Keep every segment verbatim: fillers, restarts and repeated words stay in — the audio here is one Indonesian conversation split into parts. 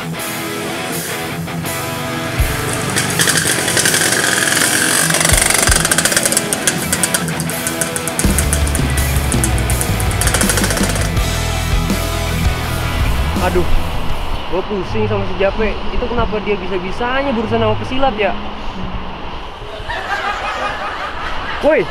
Aduh, gue pusing sama si Jape. Itu kenapa dia bisa-bisanya berurusan sama pesilat ya? Woi,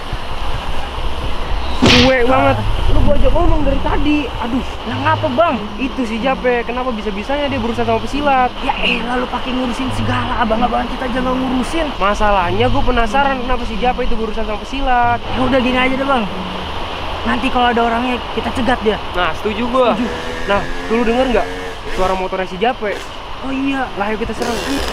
cuek banget. Lu gua aja ngomong dari tadi. Aduh, Lah ngapa bang? itu si Jape. Kenapa bisa-bisanya dia berurusan sama pesilat? Ya elah lu pakai ngurusin segala, abang-abangan kita aja nggak ngurusin. Masalahnya gue penasaran kenapa si Jape itu berurusan sama pesilat. Ya udah gini aja deh bang. Nanti kalau ada orangnya kita cegat dia. Nah, setuju gue. Nah, dulu denger nggak suara motornya si Jape? Oh iya. Lah, ayo kita serang.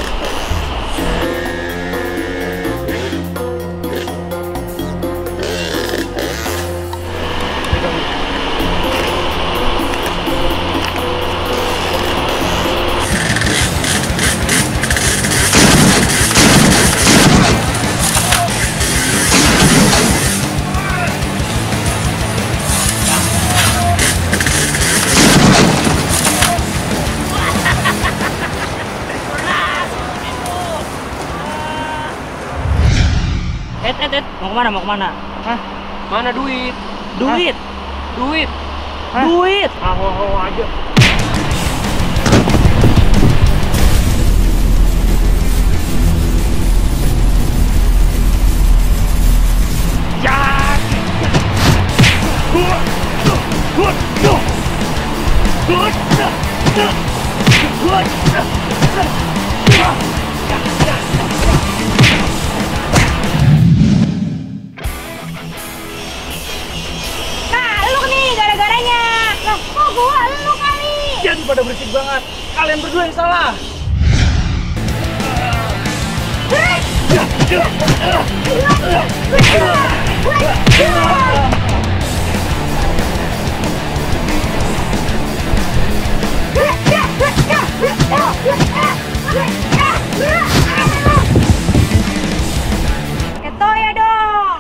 Et, et, et, mau kemana, mau kemana? Hah? Mana duit? Duit, Hah? Duit? Hah? duit. Ah, ho, ho aja. Ya! Jadi pada berisik banget. Kalian berdua yang salah. Keto ya dong.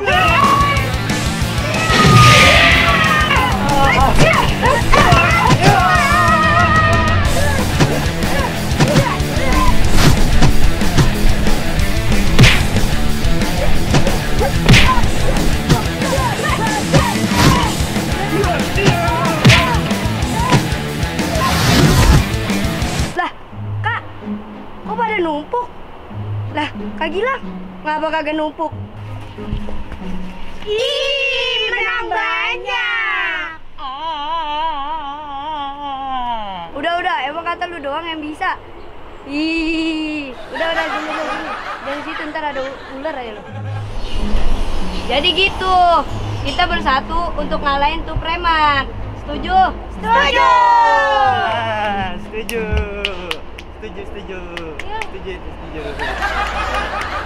Kok pada numpuk? Lah, Kak Gilang, ngapa kagak numpuk? Ih, menang banyak. Udah, udah, emang kata lu doang yang bisa. Ih, udah, udah, gini, gini, gini. Dari situ ntar ada ular aja lo. Jadi gitu, kita bersatu untuk ngalahin tuh preman. Setuju? Setuju! Ah, setuju. Setuju, setuju. Setuju, setuju.